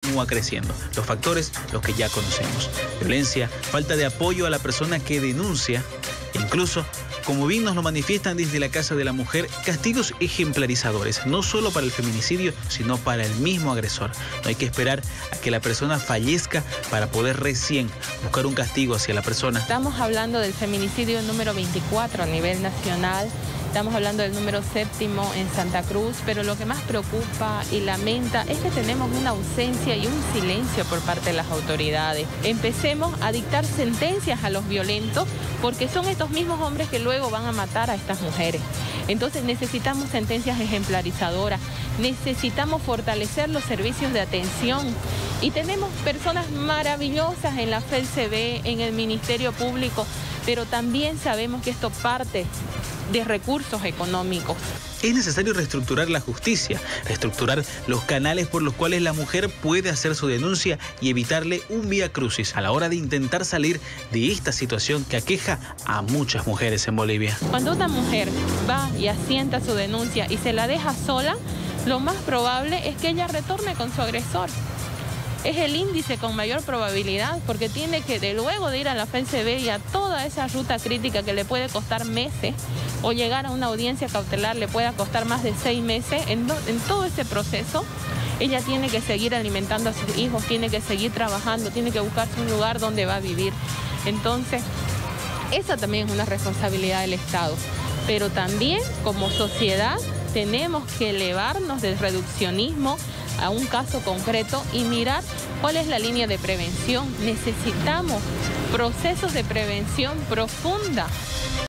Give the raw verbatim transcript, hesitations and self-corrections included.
continúa creciendo. Los factores, los que ya conocemos: violencia, falta de apoyo a la persona que denuncia e incluso, como bien nos lo manifiestan desde la Casa de la Mujer, castigos ejemplarizadores, no solo para el feminicidio, sino para el mismo agresor. No hay que esperar a que la persona fallezca para poder recién buscar un castigo hacia la persona. Estamos hablando del feminicidio número veinticuatro a nivel nacional. Estamos hablando del número séptimo en Santa Cruz, pero lo que más preocupa y lamenta es que tenemos una ausencia y un silencio por parte de las autoridades. Empecemos a dictar sentencias a los violentos, porque son estos mismos hombres que luego van a matar a estas mujeres. Entonces necesitamos sentencias ejemplarizadoras, necesitamos fortalecer los servicios de atención. Y tenemos personas maravillosas en la F E L C B, en el Ministerio Público, pero también sabemos que esto parte de recursos económicos. Es necesario reestructurar la justicia, reestructurar los canales por los cuales la mujer puede hacer su denuncia y evitarle un vía crucis a la hora de intentar salir de esta situación que aqueja a muchas mujeres en Bolivia. Cuando una mujer va y asienta su denuncia y se la deja sola, lo más probable es que ella retorne con su agresor. Es el índice con mayor probabilidad, porque tiene que, de luego de ir a la F E L C B y a toda esa ruta crítica que le puede costar meses, o llegar a una audiencia cautelar le pueda costar más de seis meses, en, do, en todo ese proceso, ella tiene que seguir alimentando a sus hijos, tiene que seguir trabajando, tiene que buscarse un lugar donde va a vivir. Entonces, esa también es una responsabilidad del Estado, pero también como sociedad tenemos que elevarnos del reduccionismo a un caso concreto y mirar cuál es la línea de prevención. Necesitamos procesos de prevención profunda.